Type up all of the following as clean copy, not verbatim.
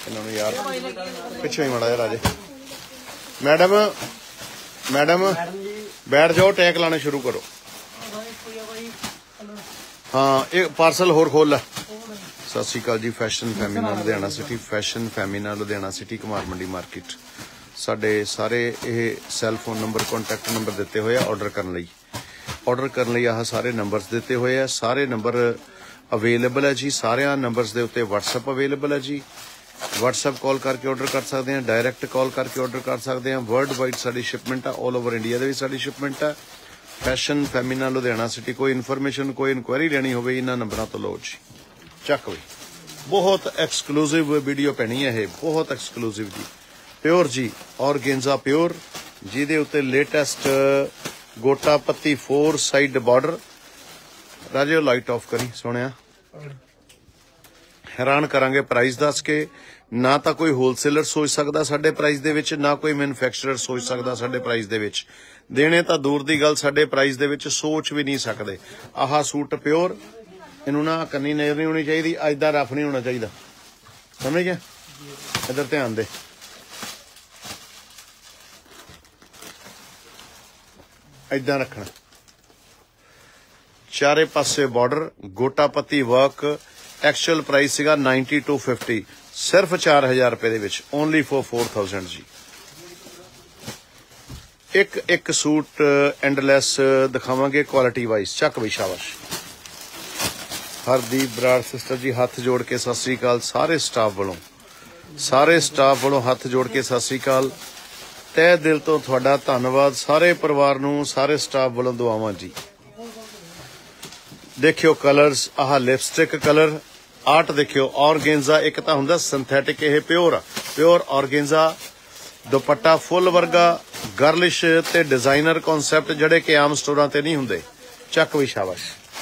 इन्होंने यार पिछे ही माड़ा यार राजे। मैडम मैडम बैठ जाओ, टैग लाने शुरू करो। हाँ एक पार्सल होर खोल ला। सत श्री अकाल जी। Fashion Femina Ludhiana city, Fashion Femina Ludhiana city Kumar Mandi market. साडे सारे ये cell phone number contact number दिते हुए ऑर्डर करने लई आह सारे नंबरस दिते हुए है। सारे नंबर अवेलेबल है जी। सारे नंबरस दे उत्ते व्हाट्सएप अवेलेबल है जी। व्हाट्सएप कॉल करके ऑर्डर कर सकते हैं, डायरैक्ट कॉल करके ऑर्डर कर सकते हैं। वर्ल्ड वाइड साडी शिपमेंट है, ऑल ओवर इंडिया दे साडी शिपमेंट है। Fashion Femina Ludhiana city. कोई इन्फॉर्मेशन कोई इनक्वायरी लेनी हो इन्हां नंबरां तो लो जी। चक बई बहुत एक्सक्लूसिव वीडियो पैनी है ये, बहुत एक्सक्लूसिव जी। प्योर जी ऑर्गेन्जा प्योर, जिहदे उत्ते लेटेस्ट गोटा पत्ती 4 साइड बॉर्डर। राजे लाइट ऑफ करी सोनिया, हैरान करांगे प्राइस दस के। ना तो कोई होलसेलर सोच सकता साडे प्राइस दे विच, ना कोई मैन्युफैक्चरर सोच सकता साडे प्राइस दे विच। देने तो दूर की गल, साडे प्राइस दे विच सोच भी नहीं सकते। आह सूट प्योर, इनू ना कन्नी नजर नहीं होनी चाहिए, अज दा रफ नहीं होना चाहिए, समझ गया। इधर ध्यान दे। इदा रखना, चारे पासे बॉर्डर, गोटा पत्ती वर्क। एक्चुअल प्राइस सीगा 9250, सिर्फ 4000 रुपए दे विच, ओनली फॉर 4000 जी। एक एक सूट एंडलैस दिखावांगे क्वालिटी वाइज। चक बई शाबाश। हरदीप बराड़ सिस्टर जी हथ जोड़ के सत श्री अकाल। सारे स्टाफ वालों हथ जोड़ के सत श्री अकाल। तह दिल तो तुहाडा धन्नवाद सारे परिवार नूं, सारे स्टाफ वालों दुआवां जी। देखियो कलर्स, आह लिपस्टिक कलर आर्ट देखियो। ऑर्गेन्जा एक तो हुंदा सिंथेटिक, यह प्योर ऑर्गेन्जा। दुपट्टा फुल वर्गा, गर्लिश ते डिजाइनर कॉन्सैप्ट जड़े कि आम स्टोरां ते नहीं हुंदे। चक भी शाबाश।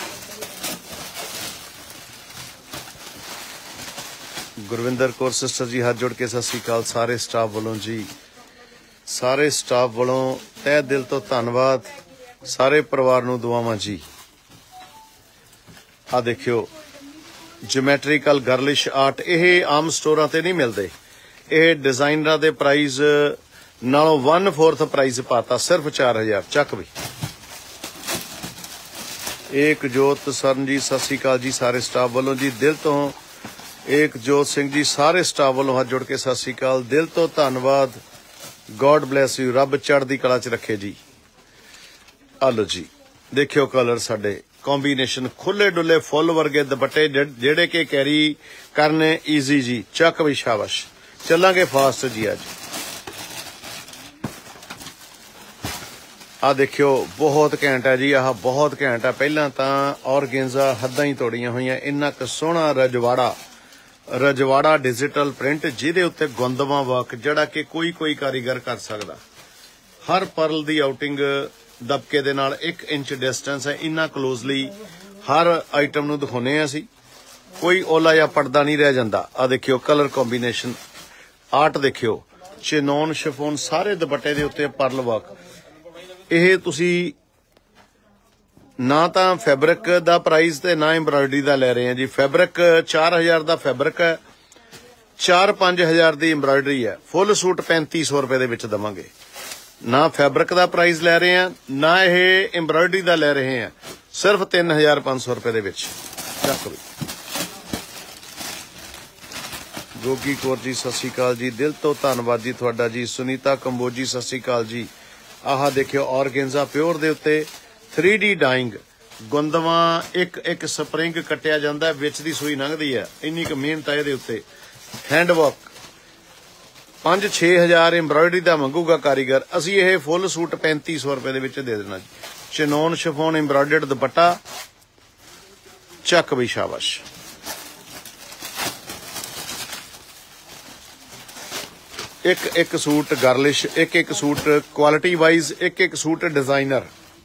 गुरविंदर कौर सिस्टर जी हाथ जोड़ के सत श्री अकाल। सारे स्टाफ वालों जी, सारे स्टाफ वालों तह दिल तो धन्नवाद, सारे परिवार नूं दुआवां जी। आ देखियो ज्योमैट्रिकल गर्लिश आर्ट, यह आम स्टोरां ते नहीं मिलते। यह डिजाइनर दे प्राइस नालों 1/4 प्राइस पाता, सिर्फ 4000। चक भी। एक जोत सरन जी सत श्री अकाल जी सारे स्टाफ वालों जी, दिल तो एक जोत सिंह जी सारे स्टाफ वालों हाथ जोड़ के सत श्री अकाल, दिल तो धन्नवाद। गॉड ब्लैस यू, रब चढ़दी कला च रखे जी। आलो जी देखियो कलर साडे कॉम्बीनेशन, खुले डुले फुल वर्गे दुपट्टे जेड़े के कैरी करने ईजी जी। चक भी शाबाश। चलांगे फास्ट जी अज। आ देखियो बहुत घैंट है जी, आह बहुत घैंट है। पहला तो ऑर्गेन्जा हद्दां ही तोड़ियां होईयां। इन्ना क सोहना रजवाड़ा डिजिटल प्रिंट, जिहदे उत्ते गुंदवा वर्क जड़ा कि कोई कारीगर कर सकदा। हर परल दी आउटिंग दबके दे नाल 1 इंच डिस्टेंस है। इन्ना क्लोजली हर आइटम नूं दिखाउने आ असीं, कोई ओला या पड़दा नहीं रह जांदा। आ देखियो कलर कॉम्बीनेशन आर्ट देखियो, चिनॉन शिफोन सारे दुपट्टे दे उत्ते परल वर्क। यह तुसी ना तो फैब्रिक दा प्राइस ते ना एम्ब्रॉयडरी दा ले रहे हैं जी। फैब्रिक 4000 दा फैब्रिक है, 4-5 हज़ार दी एम्ब्रॉयडरी है। फुल सूट 3500 रुपए दे विच दवांगे। ना फैब्रिक दा प्राइस ले रहे हैं, ना यह एम्ब्रॉयडरी दा ले रहे हैं, सिर्फ 3500 रुपए दे विच। चक भी। गोगी कौर जी सत श्री अकाल जी, दिल तो धन्नवाद जी तुहाडा जी। सुनीता कंबोजी सत श्री अकाल जी। आह देखियो ऑर्गेन्जा प्योर दे उत्ते 3D डाइंग, गुंदवा एक स्प्रिंग कट्टिया जांदा है, विच दी सूई लंघदी है। इन्नी क मेहनत है इहदे उत्ते। हैंडवर्क 5-6 हज़ार एम्ब्रॉयडरी दा मंगूगा कारीगर। असीं यह फुल सूट 3500 रुपए दे विच दे देना जी। Chinon chiffon embroidered dupatta. चक भी शाबाश। एक सूट गर्लिश, एक सूट क्वालिटी वाइज, एक सूट डिजाइनर।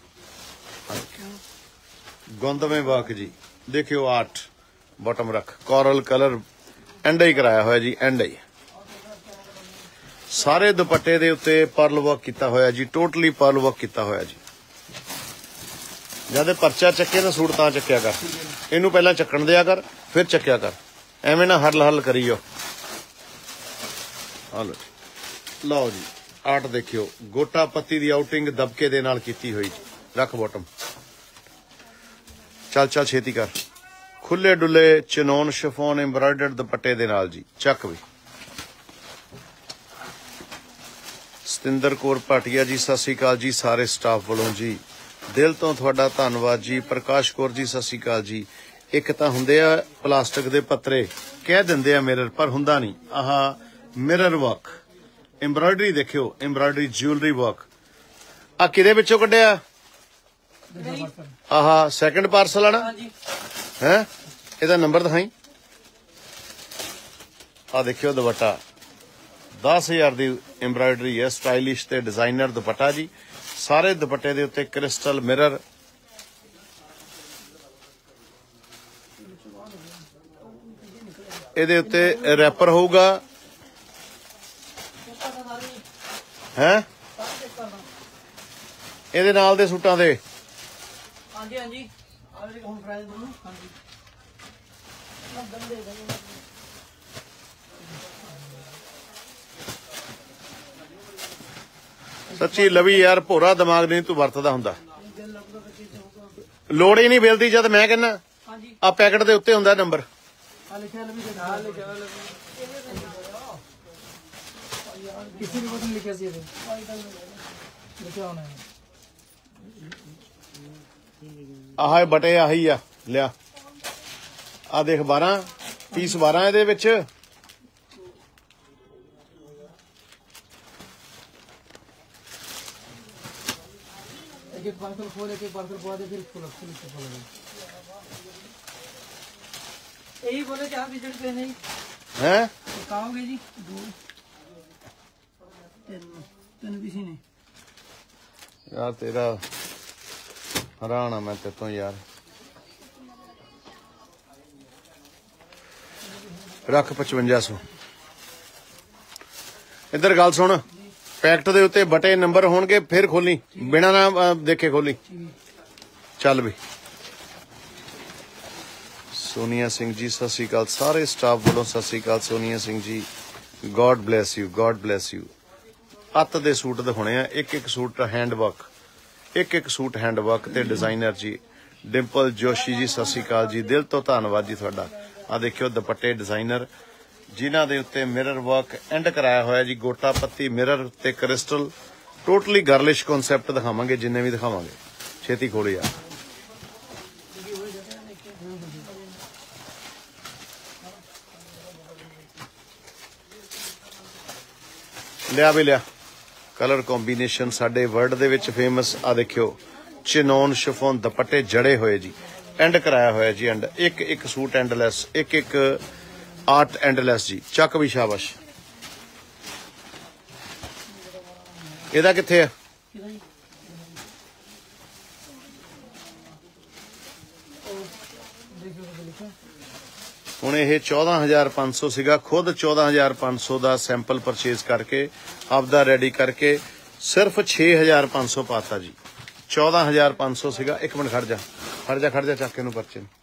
गुंदवे वर्क जी देखियो आर्ट। बॉटम रख कॉरल कलर एंड ही कराया होया जी, एंड ही। सारे दुपट्टे दे उत्ते पर्ल वर्क किया होया जी, टोटली पर्ल वर्क किया होया जी। जद परचा चके तो सूट तां चक्या कर, इनू पहला चक्कन दिया कर, फिर चक्या कर, एवें ना हल करीओ। लो लो जी आर्ट देखियो गोटा पत्ती दी आउटिंग दबके दे नाल कीती हुई रख बॉटम चल चल छेती कर खुले डुले चनौन शिफोन एम्ब्रॉयडर्ड दुपट्टे दे नाल जी चक भी सतिंदर कौर भाटिया जी सत श्री अकाल जी सारे स्टाफ वालों जी दिल तो तुहाडा धन्नवाद जी प्रकाश कौर जी सत श्री अकाल जी एक तां हुंदे आ प्लास्टिक दे पत्तरे कह दिंदे आ मिरर पर हुंदा नहीं आह मिरर वर्क एम्ब्रॉयडरी देखियो एम्ब्रॉयडरी ज्वेलरी वर्क आ किदे विचों कढिया आह सैकंड पार्सल आना है इहदा नंबर दिखाई आ देखियो दुपट्टा 10,000 दी एम्ब्रॉयडरी है स्टाइलिश ते डिजाइनर दुपट्टा जी सारे दुपट्टे दे उत्ते क्रिस्टल मिरर ਇਹਦੇ ਉੱਤੇ ਰੈਪਰ ਹੋਊਗਾ ਹੈ ਇਹਦੇ ਨਾਲ ਦੇ ਸੂਟਾਂ ਦੇ ਹਾਂਜੀ ਹਾਂਜੀ ਆਲਰੇਡੀ ਹੁਣ ਪ੍ਰਾਈਸ ਬੋਲੋ ਹਾਂਜੀ ਸੱਚੀ ਲਵੀ ਯਾਰ ਭੋਰਾ ਦਿਮਾਗ ਨਹੀਂ ਤੂੰ ਵਰਤਦਾ ਹੁੰਦਾ ਲੋੜ ਹੀ ਨਹੀਂ ਬਿੱਲ ਦੀ ਜਦ ਮੈਂ ਕਹਿੰਦਾ ਹਾਂਜੀ ਆ ਪੈਕਟ ਦੇ ਉੱਤੇ ਹੁੰਦਾ ਨੰਬਰ किसी भी बटन लिखे सी लिखे होना है ਆਹ ਬਟੇ ਆਹੀ ਆ ਲਿਆ ਆ ਦੇਖ 12 ਪੀਸ 12 ਇਹਦੇ ਵਿੱਚ एक पार्सल खोल एक पार्सल पवा दे फिर फुल यही बोले कि आप विजिट पे नहीं ਹੈ कहोगे जी दो तीन भी ने ਯਾਰ ਤੇਰਾ ਹੈਰਾਨ ਆ ਮੈਂ ਤੇ ਤੋਂ ਯਾਰ ਰੱਖ 5500 ਇੱਧਰ ਗੱਲ ਸੁਣ ਪੈਕਟ ਦੇ ਉੱਤੇ ਬਟੇ ਨੰਬਰ ਹੋਣਗੇ ਫਿਰ ਖੋਲੀ ਬਿਨਾ ਨਾ ਦੇਖੇ ਖੋਲੀ ਚੱਲ ਵੀ ਸੋਨੀਆ ਸਿੰਘ ਜੀ ਸਤਿ ਸ਼੍ਰੀ ਅਕਾਲ ਸਾਰੇ ਸਟਾਫ ਵੱਲੋਂ ਸਤਿ ਸ਼੍ਰੀ ਅਕਾਲ Sonia Singh ji God bless you God bless you ਅੱਤ ਦੇ ਸੂਟ ਦਿਖਾਉਣੇ ਆ ਇੱਕ ਇੱਕ ਸੂਟ ਹੈਂਡ ਵਰਕ ਇੱਕ ਇੱਕ ਸੂਟ ਹੈਂਡ ਵਰਕ ਤੇ ਡਿਜ਼ਾਈਨਰ ਜੀ ਡਿੰਪਲ ਜੋਸ਼ੀ ਜੀ ਸਤਿ ਸ਼੍ਰੀ ਅਕਾਲ ਜੀ ਦਿਲ ਤੋਂ ਧੰਨਵਾਦ ਜੀ ਤੁਹਾਡਾ ਆ ਦੇਖਿਓ ਦੁਪੱਟੇ ਡਿਜ਼ਾਈਨਰ ਜਿਨ੍ਹਾਂ ਦੇ ਉੱਤੇ ਮਿਰਰ ਵਰਕ ਐਂਡ ਕਰਾਇਆ ਹੋਇਆ ਜੀ ਗੋਟਾ ਪੱਤੀ ਮਿਰਰ ਤੇ ਕ੍ਰਿਸਟਲ ਟੋਟਲੀ ਗਰਲਿਸ਼ ਕਨਸੈਪਟ ਦਿਖਾਵਾਂਗੇ ਜਿੰਨੇ ਵੀ ਦਿਖਾਵਾਂਗੇ ਛੇਤੀ ਖੋਲੋ ਯਾਰ ਲਿਆ ਵੀ ਲਿਆ ਕਲਰ ਕੰਬੀਨੇਸ਼ਨ ਸਾਡੇ ਵਰਲਡ ਦੇ ਵਿੱਚ ਫੇਮਸ ਆ ਦੇਖਿਓ ਚਿਨੌਨ ਸ਼ਿਫੋਨ ਦੁਪੱਟੇ ਜੜੇ ਹੋਏ ਜੀ ਐਂਡ ਕਰਾਇਆ ਹੋਇਆ ਜੀ ਐਂਡ ਇੱਕ ਇੱਕ ਸੂਟ ਐਂਡਲੈਸ ਇੱਕ ਇੱਕ ਆਰਟ ਐਂਡਲੈਸ ਜੀ ਚੱਕ ਵੀ ਸ਼ਾਬਾਸ਼ ਇਹਦਾ ਕਿੱਥੇ ਆ ਹੁਣ ਇਹ 14,500 ਸੀਗਾ ਖੁਦ 14,500 ਦਾ ਸੈਂਪਲ ਪਰਚੇਜ਼ ਕਰਕੇ ਆਪਦਾ ਰੈਡੀ ਕਰਕੇ ਸਿਰਫ 6,500 ਪਾਤਾ ਜੀ 14,500 ਸੀਗਾ ਇੱਕ ਮਿੰਟ ਖੜ ਜਾ ਚੱਕ ਇਹਨੂੰ ਪਰਚੇ ਨੂੰ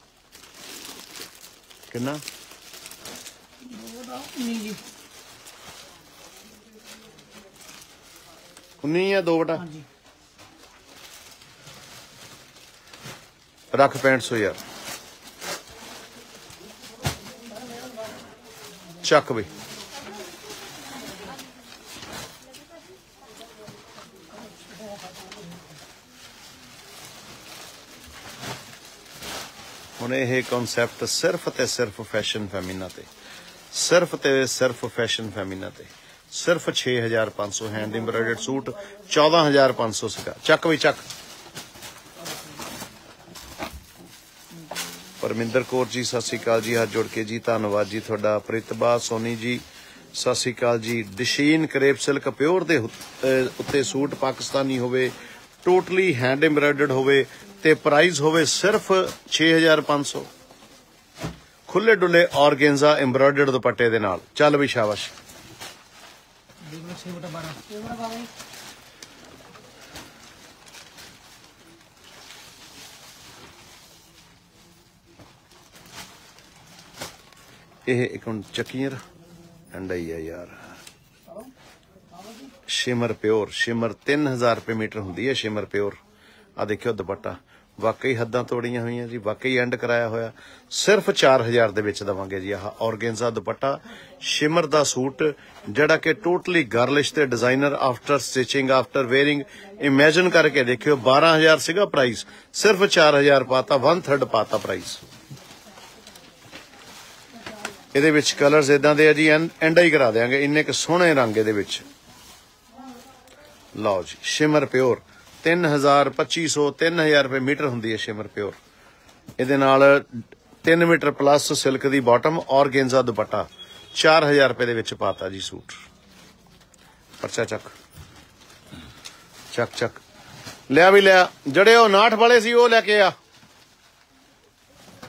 ਕਿੰਨਾ नहीं 19 ਜਾਂ 2 ਬਟਾ हाँ जी ਰੱਖ 6500 ਯਾਰ ਚੱਕ ਬਈ ਹੁਣ ਇਹ ਕਨਸੈਪਟ ਸਿਰਫ ਤੇ ਸਿਰਫ ਫੈਸ਼ਨ ਫੈਮਿਨਾ ਤੇ ਸਿਰਫ ਤੇ ਸਿਰਫ ਫੈਸ਼ਨ ਫੈਮਿਨਾ ਤੇ ਸਿਰਫ 6,500 ਹੈਂਡ ਐਮਬਰਾਇਡਰਡ ਸੂਟ 14,500 ਸੀਗਾ ਚੱਕ ਵੀ ਚੱਕ ਪਰਮਿੰਦਰ ਕੌਰ ਜੀ ਸਤਿ ਸ਼੍ਰੀ ਅਕਾਲ ਜੀ ਹੱਥ ਜੋੜ ਕੇ ਜੀ ਧੰਨਵਾਦ ਜੀ ਤੁਹਾਡਾ ਪ੍ਰਿਤਭਾ ਸੋਨੀ ਜੀ ਸਤਿ ਸ਼੍ਰੀ ਅਕਾਲ ਜੀ ਡਿਸ਼ੀਨ ਕਰੇਪ ਸਿਲਕ ਪਿਓਰ ਦੇ ਉੱਤੇ ਸੂਟ ਪਾਕਿਸਤਾਨੀ ਹੋਵੇ ਟੋਟਲੀ ਹੈਂਡ ਐਮਬਰਾਇਡਰਡ ਹੋਵੇ ਤੇ ਪ੍ਰਾਈਸ ਹੋਵੇ ਸਿਰਫ 6,500 ਖੁੱਲੇ ਡੁੱਲੇ ਔਰਗੇਂਜ਼ਾ ਐਮਬਰਾਇਡਰਡ ਦੁਪੱਟੇ ਦੇ ਨਾਲ ਚੱਲ ਵੀ ਸ਼ਾਬਾਸ਼ ਇਹ ਇੱਕ ਹੁਣ ਚੱਕੀਰ ਐਂਡ ਆਈ ਆ ਯਾਰ शिमर प्योर शिमर 3000 रुपए मीटर हुंदी है शिमर प्योर। आ देखियो दुपट्टा वाकई हद्दां तोड़ियां हुई जी, वाकई एंड कराया होया। सिर्फ 4000 दे विच दवांगे जी। आह ऑर्गेन्जा दुपट्टा शिमर दा सूट जिहड़ा कि टोटली गर्लिश ते designer after stitching after wearing. Imagine करके देखियो 12000 सीगा प्राइस, सिर्फ 4000 पाता, 1/3 पाता प्राइस। ਇਹਦੇ ਵਿੱਚ ਕਲਰਸ ਇਦਾਂ ਦੇ ਆ ਜੀ, ਐਂਡਾ ਹੀ ਕਰਾ ਦੇਾਂਗੇ, ਇੰਨੇ ਕੁ ਸੋਹਣੇ ਰੰਗ ਇਹਦੇ ਵਿੱਚ। ਲਓ ਜੀ ਸ਼ਿਮਰ ਪਿਓਰ 3000 2500 3000 ਰੁਪਏ ਮੀਟਰ ਹੁੰਦੀ ਹੈ ਸ਼ਿਮਰ ਪਿਓਰ। ਇਹਦੇ ਨਾਲ 3 ਮੀਟਰ ਪਲੱਸ ਸਿਲਕ ਦੀ ਬਾਟਮ, ਔਰਗੇਂਜ਼ਾ ਦੁਪੱਟਾ 4000 ਰੁਪਏ ਦੇ ਵਿੱਚ ਪਾਤਾ ਜੀ ਸੂਟ। ਪਰਚਾ ਚੱਕ ਚੱਕ ਚੱਕ ਲਿਆ ਵੀ ਲਿਆ, ਜਿਹੜੇ ਉਹ 59 ਵਾਲੇ ਸੀ ਉਹ ਲੈ ਕੇ ਆ।